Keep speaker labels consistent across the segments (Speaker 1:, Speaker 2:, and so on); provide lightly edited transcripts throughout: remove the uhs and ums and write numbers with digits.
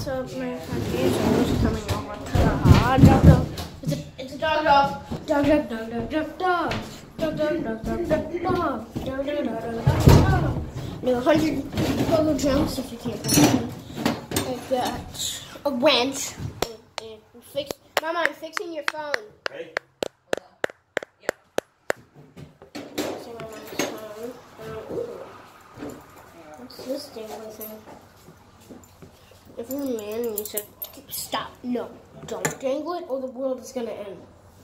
Speaker 1: So my friend is coming over to the hot dog. It's a dog dog. Dog dog dog dog dog dog. Dog dog dog dog dog dog. Dog dog dog dog dog. Do 100 go jumps if you can't find me. I've got a wrench. Mama, I'm fixing your phone.
Speaker 2: Hey.
Speaker 1: Yeah. Fixing my mom's phone. What's this dangly thing? If you're a man and you said, stop, no, don't dangle it or the world is gonna end.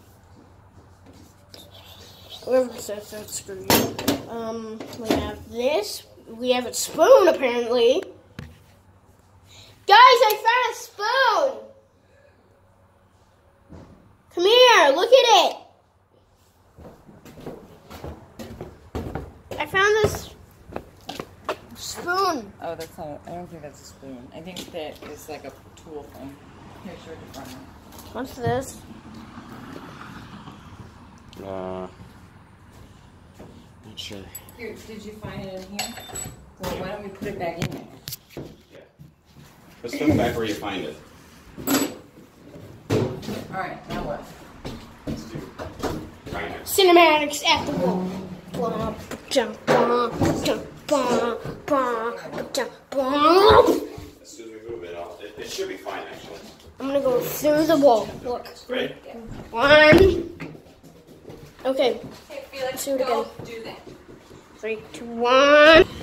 Speaker 1: Whoever says that, screw you. We have this. We have a spoon, apparently. Guys, I found a spoon! Come here, look at it! I found this spoon.
Speaker 3: Oh, that's not, I don't think that's a spoon. I think that is like a tool thing. Here, show it to Brian.
Speaker 1: What's this?
Speaker 2: Not sure.
Speaker 3: Here, did you find it in here? Well, why don't we put it back in there?
Speaker 2: Yeah. Let's look back where you find it.
Speaker 3: Alright, now what?
Speaker 2: Let's do
Speaker 1: Cinematics at the wall.
Speaker 2: As soon as we move it, it should be fine actually.
Speaker 1: I'm gonna go through the wall. Look.
Speaker 2: Ready?
Speaker 1: One. Okay.
Speaker 3: Hey, Felix,
Speaker 1: do it
Speaker 3: go
Speaker 1: again.
Speaker 3: do that.
Speaker 1: 3, 2, 1.
Speaker 3: It's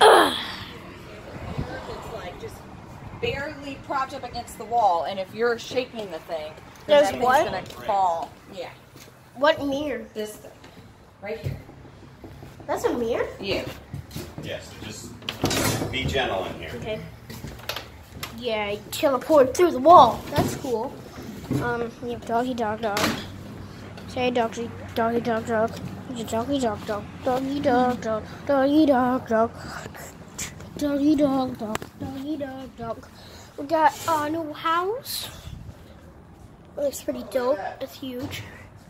Speaker 3: like just barely propped up against the wall, and if you're shaking the thing, then
Speaker 1: There's
Speaker 3: that thing's
Speaker 1: what?
Speaker 3: gonna fall. Yeah.
Speaker 1: What mirror?
Speaker 3: This thing. Right here.
Speaker 1: That's a mirror?
Speaker 3: Yeah.
Speaker 2: Yes, so just be gentle in here.
Speaker 1: Okay. Yeah, I teleported through the wall. That's cool. You have doggy dog dog. Say doggy doggy dog dog. Doggy dog dog. Doggy dog dog. Doggy dog dog. Doggy dog dog. Doggy dog dog. We got a new house. It looks pretty dope. It's huge.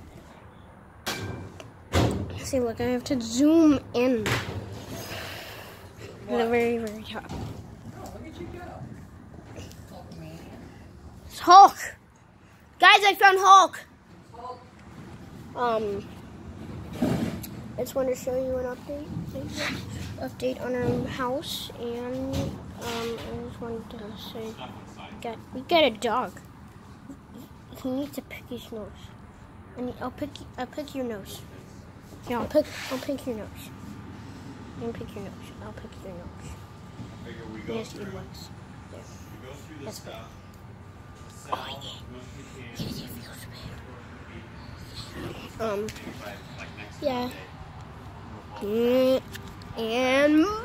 Speaker 1: See, look, I have to zoom in. To the very, very top.
Speaker 3: Oh, look at you go. Hulkmania.
Speaker 1: It's Hulk. Guys, I found Hulk.
Speaker 3: Hulk.
Speaker 1: I just wanted to show you an update on our house, and I just wanted to say, we got a dog. He needs to pick his nose, and I'll pick your nose. Yeah, I'll pick your nose. You pick your nose. I'll pick your nose. Yes, he looks. There. That's good. Oh yeah. Yes, it feels better. Yeah. And